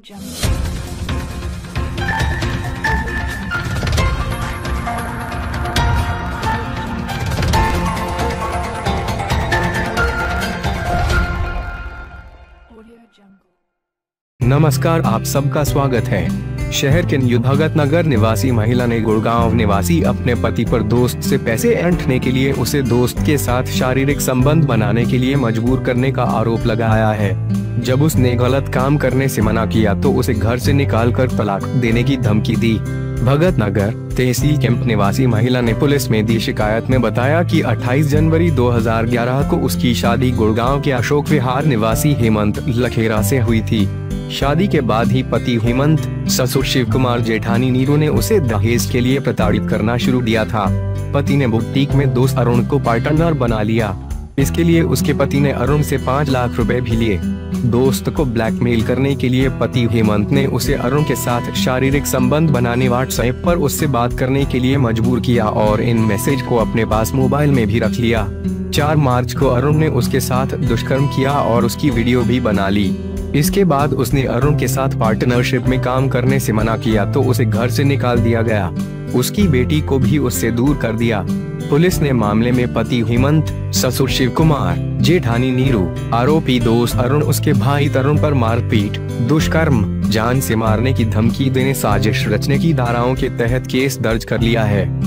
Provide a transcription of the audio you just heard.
नमस्कार, आप सबका स्वागत है। शहर के न्यू भगत नगर निवासी महिला ने गुड़गांव निवासी अपने पति पर दोस्त से पैसे ऐंठने के लिए उसे दोस्त के साथ शारीरिक संबंध बनाने के लिए मजबूर करने का आरोप लगाया है। जब उसने गलत काम करने से मना किया तो उसे घर से निकालकर तलाक देने की धमकी दी। भगत नगर तहसील कैंप निवासी महिला ने पुलिस में दी शिकायत में बताया कि 28 जनवरी 2011 को उसकी शादी गुड़गांव के अशोक विहार निवासी हेमंत लखेरा से हुई थी। शादी के बाद ही पति हेमंत ससुर शिव कुमार जेठानी नीरू ने उसे दहेज के लिए प्रताड़ित करना शुरू किया था। पति ने बुटीक में दोस्त अरुण को पार्टनर बना लिया। इसके लिए उसके पति ने अरुण से 5 लाख रुपए भी लिए। दोस्त को ब्लैकमेल करने के लिए पति हेमंत ने उसे अरुण के साथ शारीरिक संबंध बनाने व्हाट्सएप पर उससे बात करने के लिए मजबूर किया और इन मैसेज को अपने पास मोबाइल में भी रख लिया। 4 मार्च को अरुण ने उसके साथ दुष्कर्म किया और उसकी वीडियो भी बना ली। इसके बाद उसने अरुण के साथ पार्टनरशिप में काम करने से मना किया तो उसे घर से निकाल दिया गया। उसकी बेटी को भी उससे दूर कर दिया। पुलिस ने मामले में पति हेमंत, ससुर शिव कुमार जेठानी नीरू, आरोपी दोस्त अरुण, उसके भाई तरुण पर मारपीट, दुष्कर्म, जान से मारने की धमकी देने, साजिश रचने की धाराओं के तहत केस दर्ज कर लिया है।